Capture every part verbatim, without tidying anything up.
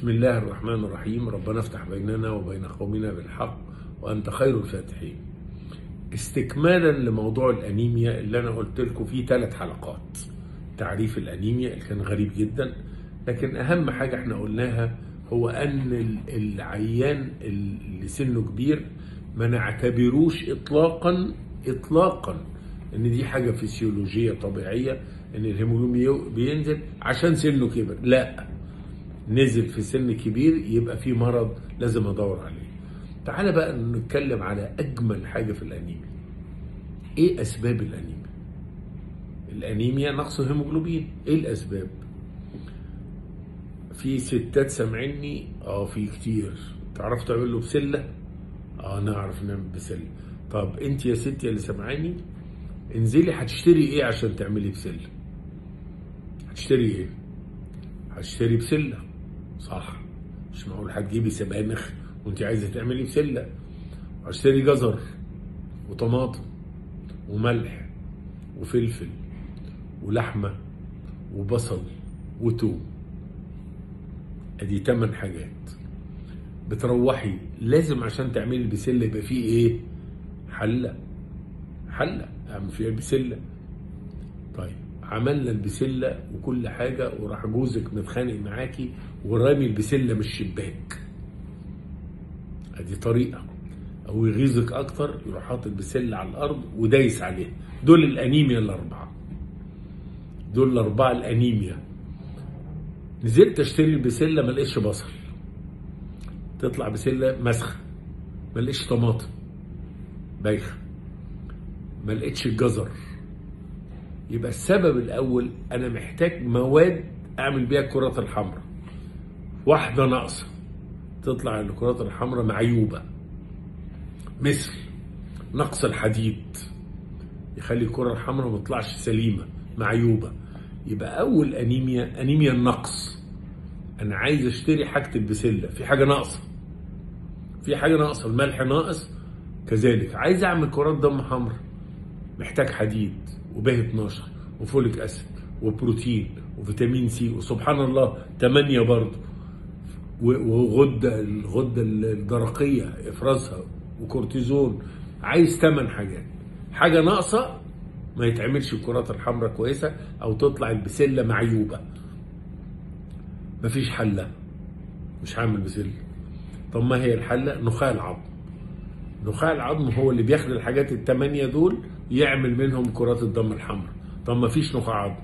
بسم الله الرحمن الرحيم. ربنا افتح بيننا وبين قومنا بالحق وأنت خير الفاتحين. استكمالا لموضوع الأنيميا اللي أنا قلت لكم فيه ثلاث حلقات. تعريف الأنيميا اللي كان غريب جدا، لكن أهم حاجة احنا قلناها هو أن العيان اللي سنه كبير ما نعتبروش إطلاقا إطلاقا إن دي حاجة فسيولوجية طبيعية، إن الهيموجلوبين بينزل عشان سنه كبر. لا، نزل في سن كبير يبقى في مرض لازم ادور عليه. تعال بقى نتكلم على اجمل حاجه في الانيميا. ايه اسباب الانيميا؟ الانيميا نقص الهيموجلوبين. ايه الاسباب؟ في ستات سامعيني؟ اه في كتير. تعرف تعمل له بسله؟ اه نعرف نعمل بسله. طب انت يا ستي اللي سامعاني، انزلي هتشتري ايه عشان تعملي بسله؟ هتشتري ايه؟ هتشتري بسله، صح؟ مش معقول هتجيبي سبانخ وانت عايزه تعملي بسله. هشتري جزر وطماطم وملح وفلفل ولحمه وبصل وتوم. ادي تمن حاجات. بتروحي لازم عشان تعملي البسله يبقى فيه ايه؟ حله. حله اعمل فيها البسله. طيب عملنا البسله وكل حاجه، وراح جوزك متخانق معاكي ورامي البسله من الشباك. ادي طريقه. او يغيظك اكتر، يروح حاطط البسله على الارض ودايس عليها. دول الانيميا الاربعه. دول الاربعه الانيميا. نزلت اشتري البسله ما لقيتش بصل، تطلع بسله مسخه. ما لقيتش طماطم بايخه. ما لقيتش الجزر. يبقى السبب الاول انا محتاج مواد اعمل بيها الكرات الحمراء. واحده ناقصه، تطلع الكرات الحمراء معيوبه. مثل نقص الحديد يخلي الكره الحمراء ما تطلعش سليمه، معيوبه. يبقى اول انيميا انيميا النقص. انا عايز اشتري حاجه البسله، في حاجه ناقصه. في حاجه ناقصه، الملح ناقص كذلك. عايز اعمل كرات دم حمراء، محتاج حديد وب اتناشر وفوليك اسيد وبروتين وفيتامين سي، وسبحان الله تمانية برضه، وغده الغده الدرقيه افرازها وكورتيزون. عايز ثمان حاجات. حاجه ناقصه ما يتعملش الكرات الحمراء كويسه، او تطلع البسله معيوبه. مفيش حله، مش هعمل بسله. طب ما هي الحله؟ نخاع العظم. نخاع العظم هو اللي بياخد الحاجات الثمانيه دول يعمل منهم كرات الدم الحمراء. طب ما فيش نخاع عظم.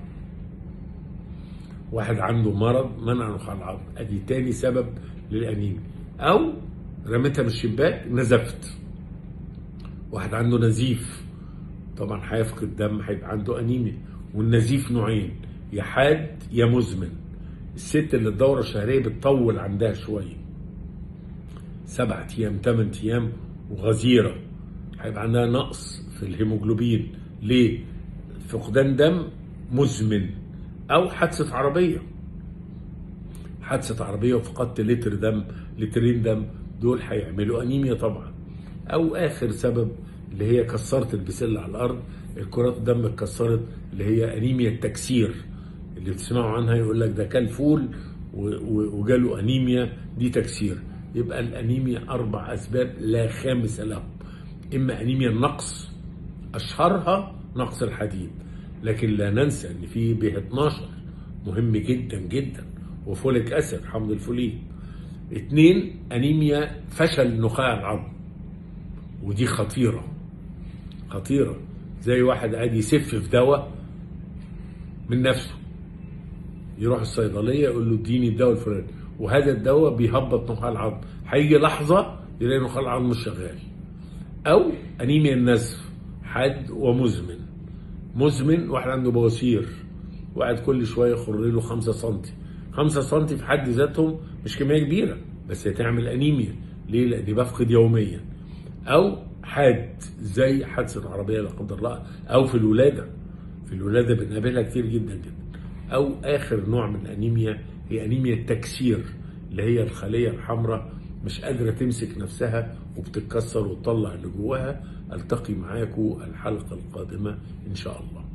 واحد عنده مرض منع نخاع العظم، ادي تاني سبب للانيميا. او رميتها من الشباك نزفت. واحد عنده نزيف، طبعا هيفقد دم، هيبقى عنده انيميا. والنزيف نوعين، يا حاد يا مزمن. الست اللي الدوره الشهريه بتطول عندها شويه، سبعة ايام ثمان ايام وغزيره، هيبقى عندها نقص في الهيموجلوبين. ليه؟ فقدان دم مزمن. او حادثه عربيه. حادثه عربيه وفقدت لتر دم لترين دم، دول هيعملوا انيميا طبعا. او اخر سبب اللي هي كسرت البسله على الارض، الكرات الدم اتكسرت، اللي هي انيميا التكسير اللي بتسمعوا عنها، يقول لك ده كل فول وجاله انيميا، دي تكسير. يبقى الانيميا اربع اسباب لا خامس لهم. اما انيميا النقص، اشهرها نقص الحديد، لكن لا ننسى ان في ب اتناشر مهم جدا جدا، وفوليك اسيد حمض الفوليك. اتنين انيميا فشل نخاع العظم، ودي خطيره خطيره. زي واحد قاعد يسف في دواء من نفسه، يروح الصيدليه يقول له اديني الدواء الفلاني، وهذا الدواء بيهبط نخاع العظم، هيجي لحظه يلاقي نخاع العظم مش شغال. او انيميا النزف، حاد ومزمن. مزمن واحد عنده بواسير، وقاعد كل شويه يخر له خمسة سنتي. خمسة سنتي في حد ذاتهم مش كميه كبيره، بس هتعمل انيميا. ليه؟ لاني بفقد يوميا. او حاد زي حادثه عربيه لا قدر الله، او في الولاده. في الولاده بنقابلها كتير جدا جدا. او اخر نوع من الانيميا هي انيميا التكسير، اللي هي الخليه الحمراء مش قادره تمسك نفسها وبتتكسر وتطلع اللي جواها. التقي معاكم الحلقه القادمه ان شاء الله.